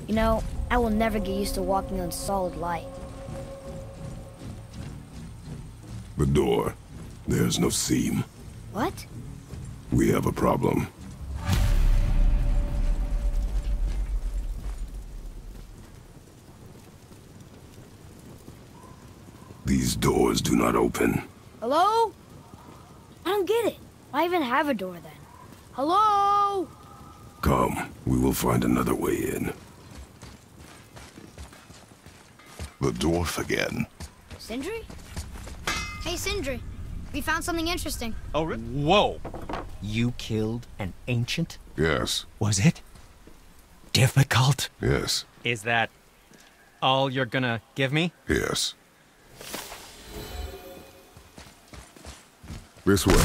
You know, I will never get used to walking on solid light. The door. There's no seam. What? We have a problem. These doors do not open. Hello? I don't get it. Why even have a door then? Hello? Come, we will find another way in. The dwarf again. Sindri? Hey, Sindri. We found something interesting. Oh, really? Whoa! You killed an ancient? Yes. Was it difficult? Yes. Is that all you're gonna give me? Yes. This way.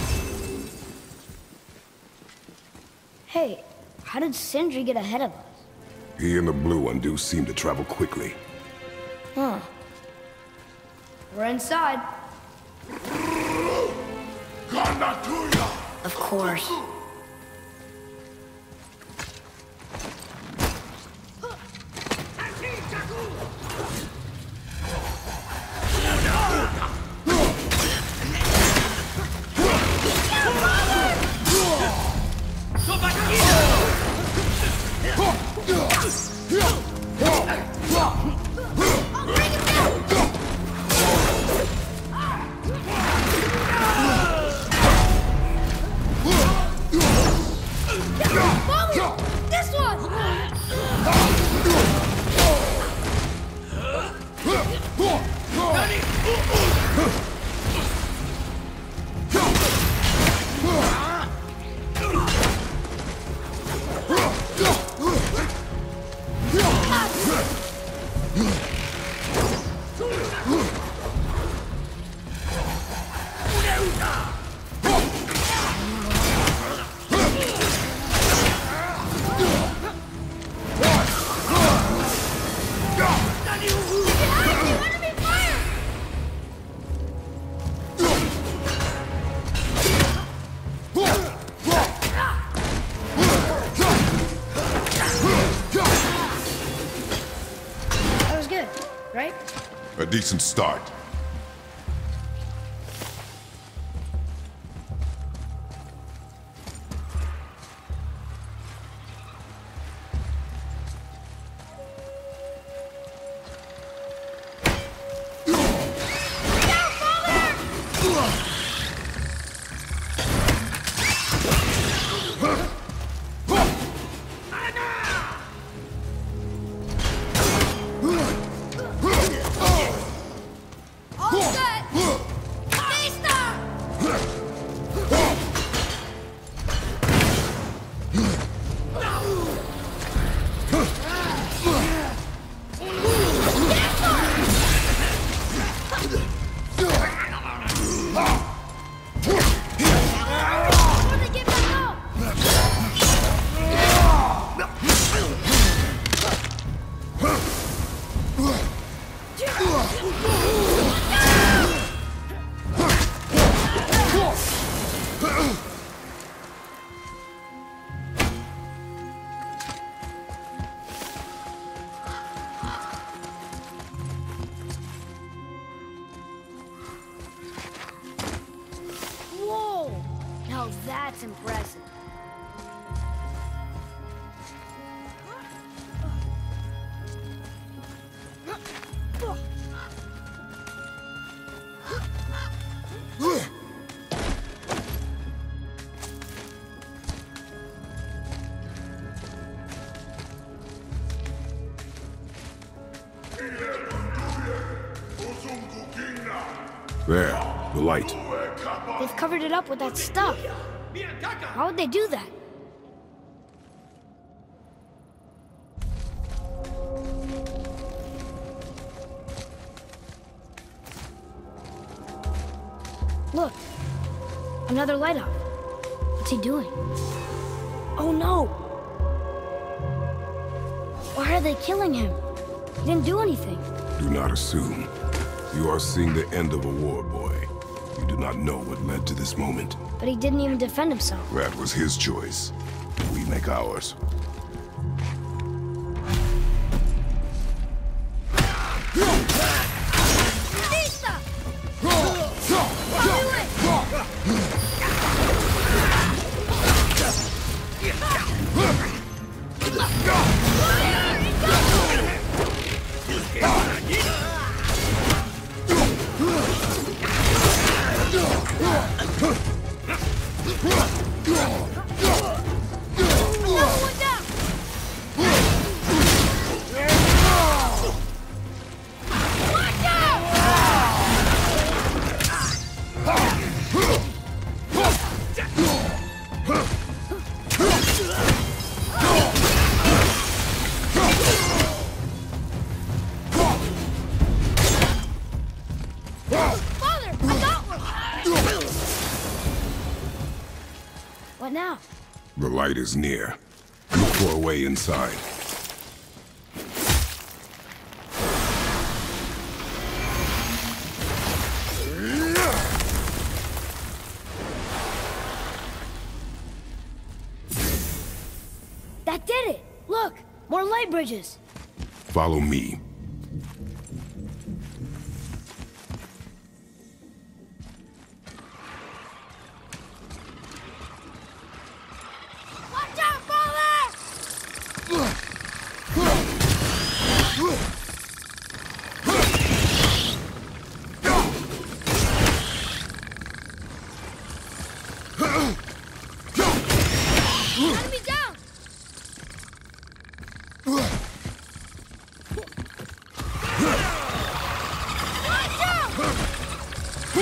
Hey, how did Sindri get ahead of us? He and the blue one do seem to travel quickly. Huh. We're inside. Of course. A decent start. Now that's impressive. There, the light. They've covered it up with that stuff. How would they do that? Look, another light up. What's he doing? Oh no! Why are they killing him? He didn't do anything. Do not assume. You are seeing the end of a war, boy. You do not know what led to this moment. But he didn't even defend himself. That was his choice. We make ours. now? The light is near. Look for a way inside. That did it! Look! More light bridges! Follow me. Watch out, Father! Enemy down! Watch out!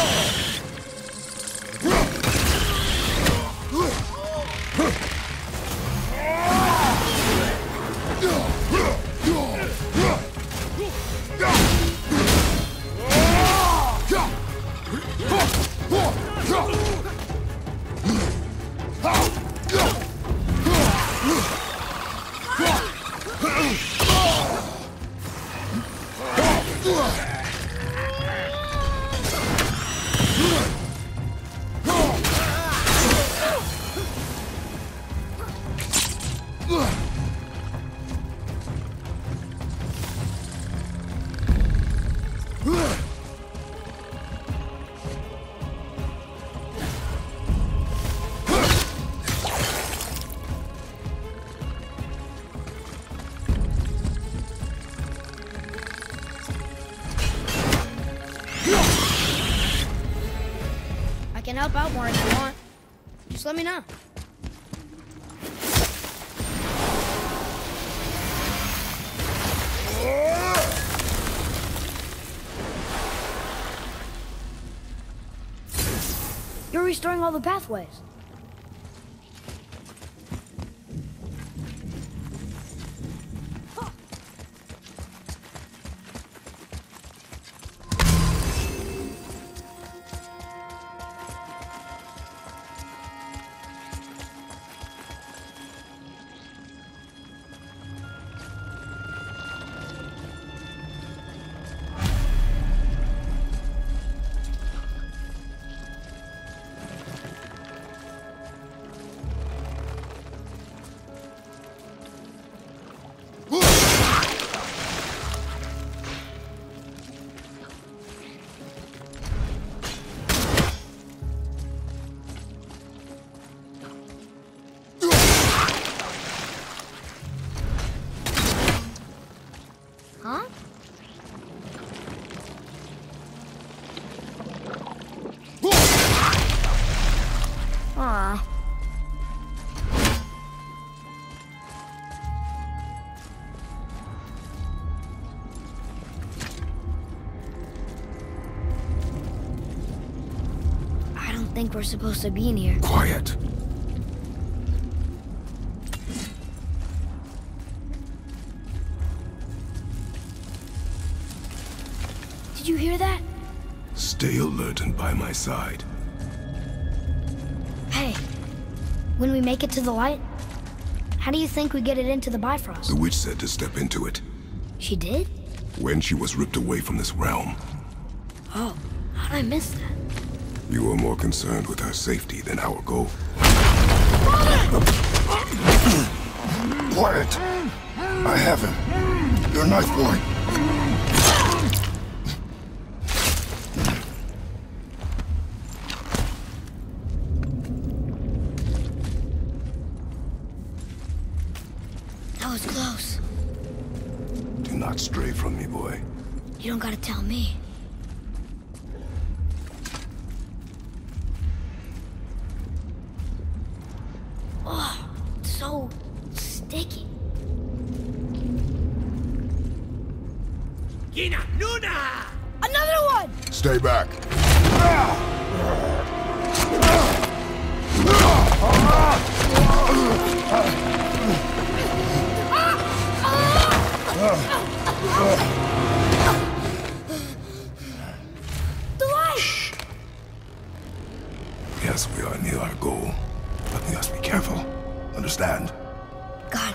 I can help out more if you want. Just let me know. You're restoring all the pathways. Huh? Aw. I don't think we're supposed to be in here. Quiet. Did you hear that? Stay alert and by my side. Hey, when we make it to the light, how do you think we get it into the Bifrost? The witch said to step into it She did? when she was ripped away from this realm. Oh, how'd I miss that? You were more concerned with her safety than our goal. Quiet! I have him. Your knife boy. That was close. Do not stray from me, boy. You don't gotta tell me. Oh, it's so sticky. Another one! Stay back. The light! Yes, we are near our goal, but hand. God.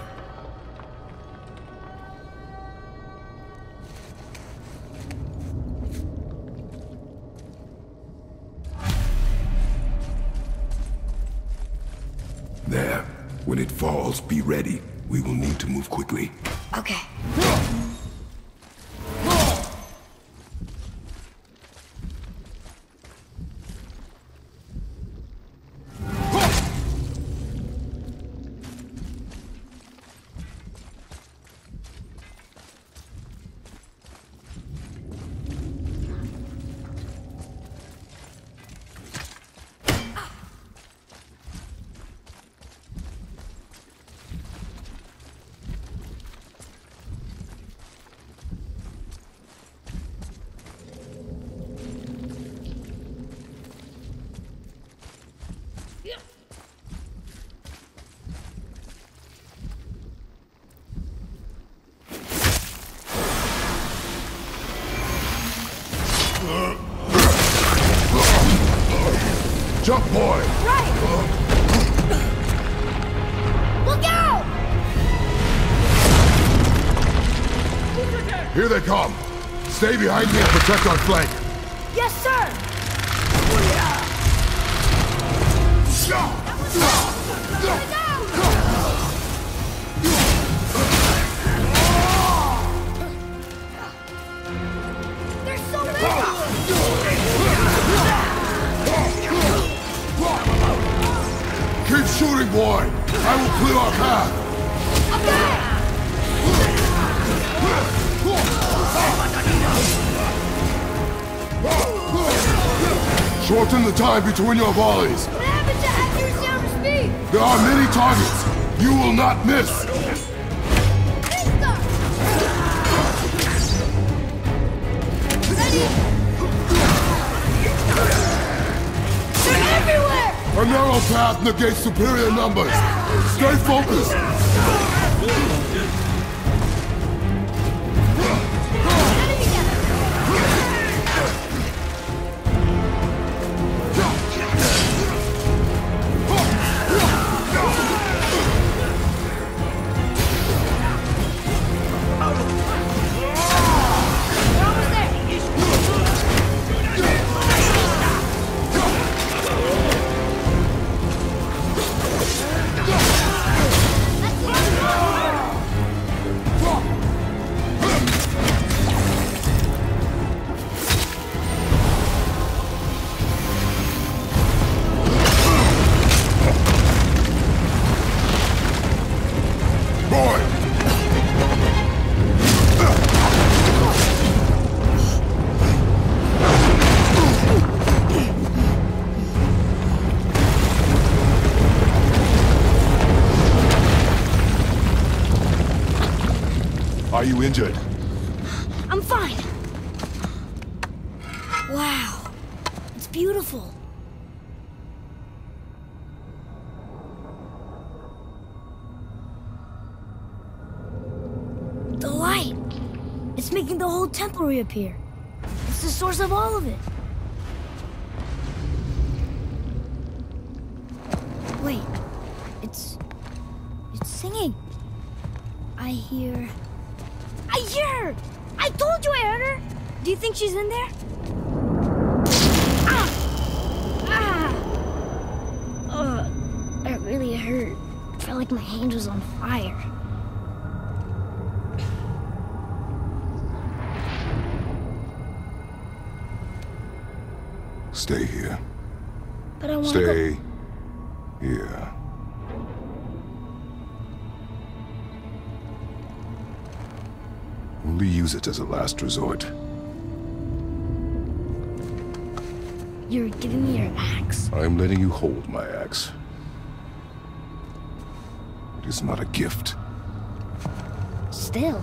There. When it falls, be ready. We will need to move quickly. Okay. Jump, boy! Right! Look out! Here they come. Stay behind me and protect our flank. Yes, sir! There's so many! Keep shooting, boy! I will clear our path! Shorten the time between your volleys. What happened to accuracy over speed? There are many targets. You will not miss. Ready? They're everywhere! A narrow path negates superior numbers. Stay focused. Are you injured? I'm fine. Wow. It's beautiful. The light. It's making the whole temple reappear. It's the source of all of it. Wait. It's singing. I hear her! I told you I heard her! Do you think she's in there? Ah! Ah! That really hurt. I felt like my hand was on fire. Stay here. But I want to Stay here. Only use it as a last resort. You're giving me your axe? I'm letting you hold my axe. It is not a gift. Still.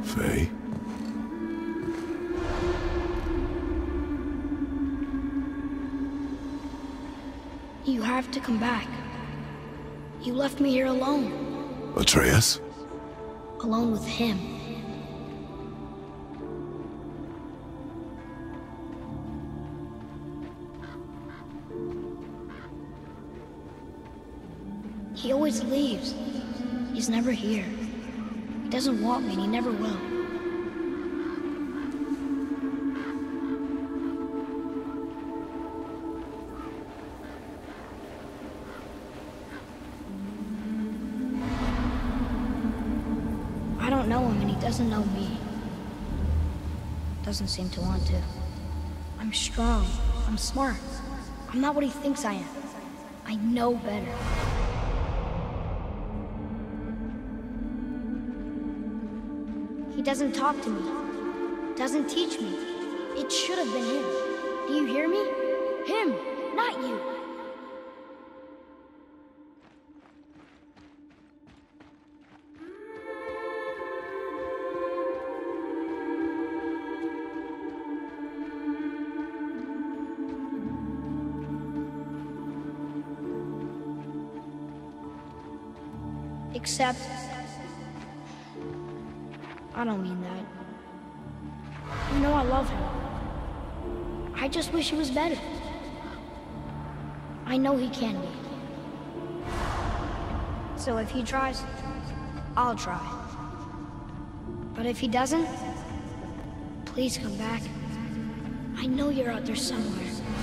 Faye? You have to come back. You left me here alone. Atreus? Alone with him. He always leaves. He's never here. He doesn't want me and he never will. I don't know him and he doesn't know me. Doesn't seem to want to. I'm strong. I'm smart. I'm not what he thinks I am. I know better. He doesn't talk to me. Doesn't teach me. It should have been him. Do you hear me? Him, not you. Except, I don't mean that. You know I love him. I just wish he was better. I know he can be. So if he tries, I'll try. But if he doesn't, please come back. I know you're out there somewhere.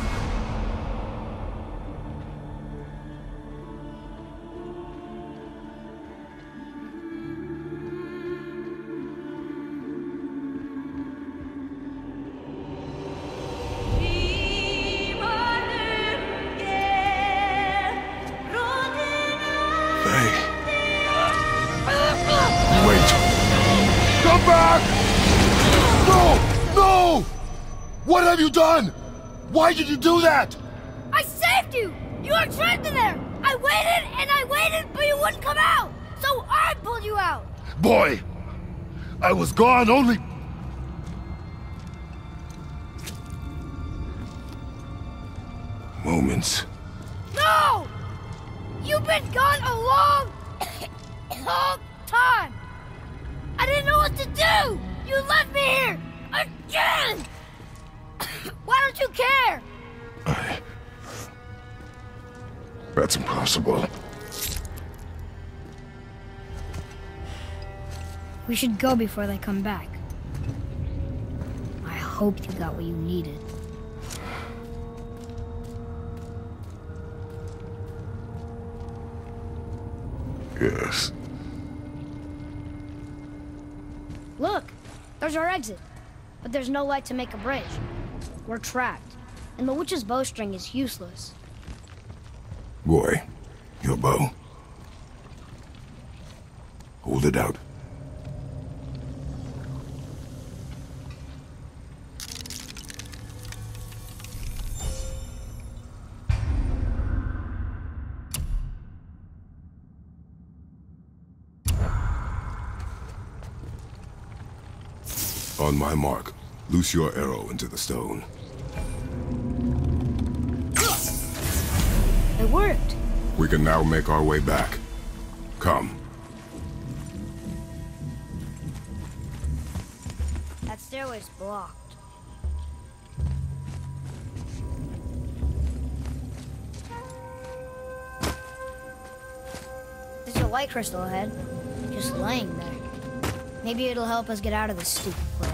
What have you done? Why did you do that? I saved you! You were trapped in there! I waited and I waited, but you wouldn't come out! So I pulled you out! Boy, I was gone only... Moments. No! You've been gone a long, long time! I didn't know what to do! You left me here! Again! Why don't you care? That's impossible. We should go before they come back. I hope you got what you needed. Yes. Look, there's our exit. But there's no light to make a bridge. We're trapped, and the witch's bowstring is useless. Boy, your bow. Hold it out. On my mark, loose your arrow into the stone. It worked. We can now make our way back. Come. That stairway's blocked. There's a light crystal ahead, just laying there. Maybe it'll help us get out of this stupid place.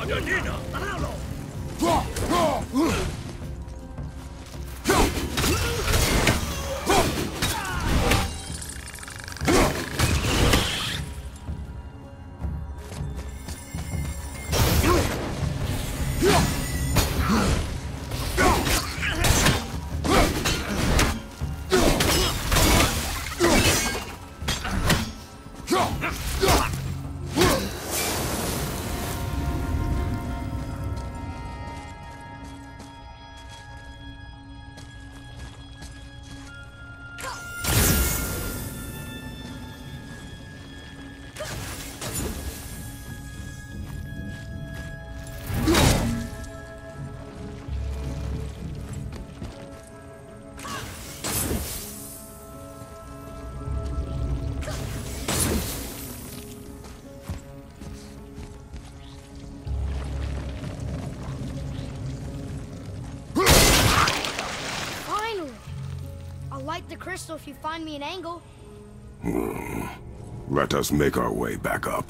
Light the crystal if you find me an angle. Let us make our way back up.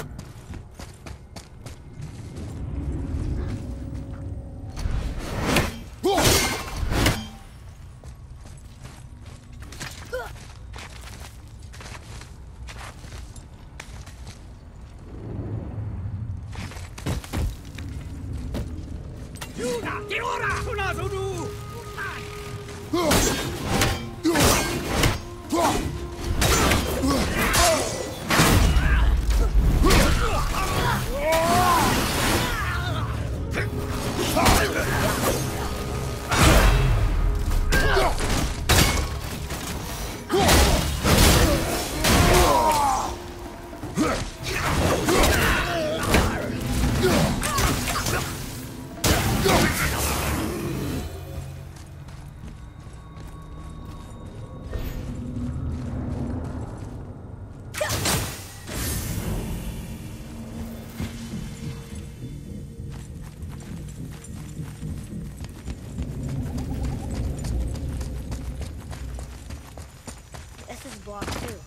This is blocked too.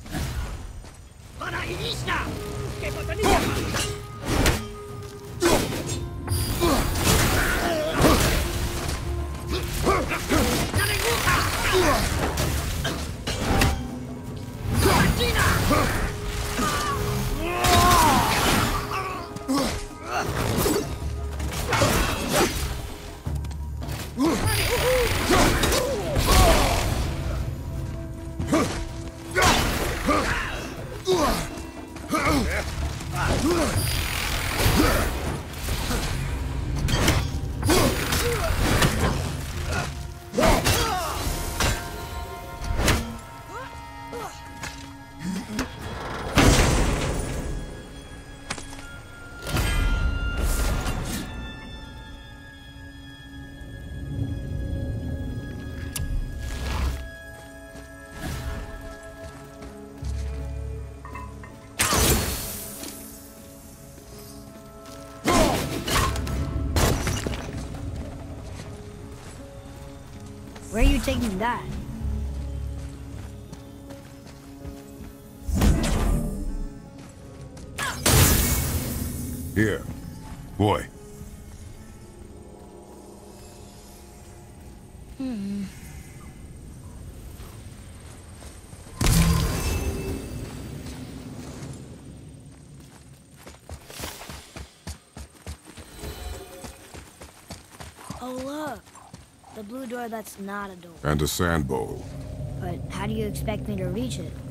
Where are you taking that? Here. Boy. Oh, look. The blue door that's not a door. And a sand bowl. But how do you expect me to reach it?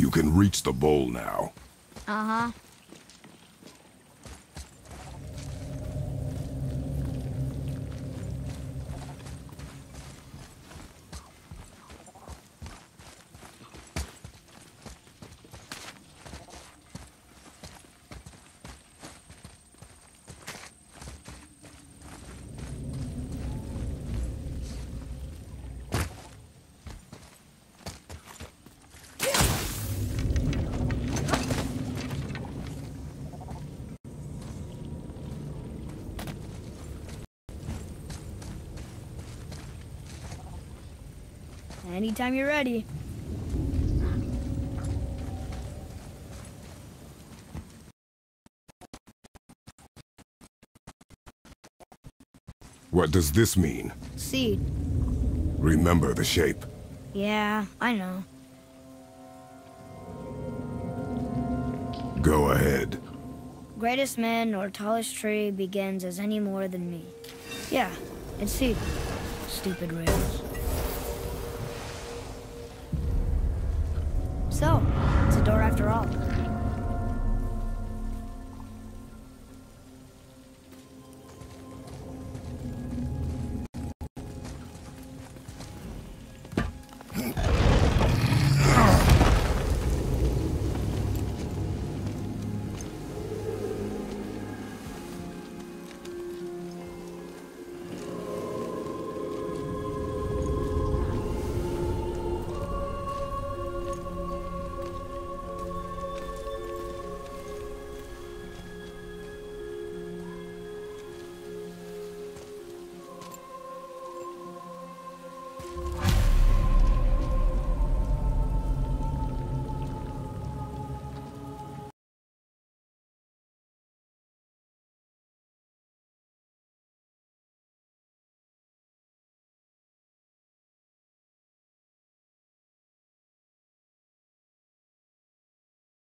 You can reach the bowl now. Uh-huh. Anytime you're ready. What does this mean? Seed. Remember the shape. Yeah, I know. Go ahead. Greatest man or tallest tree begins as any more than me. Yeah, it's seed. Stupid riddles. So, it's a door after all.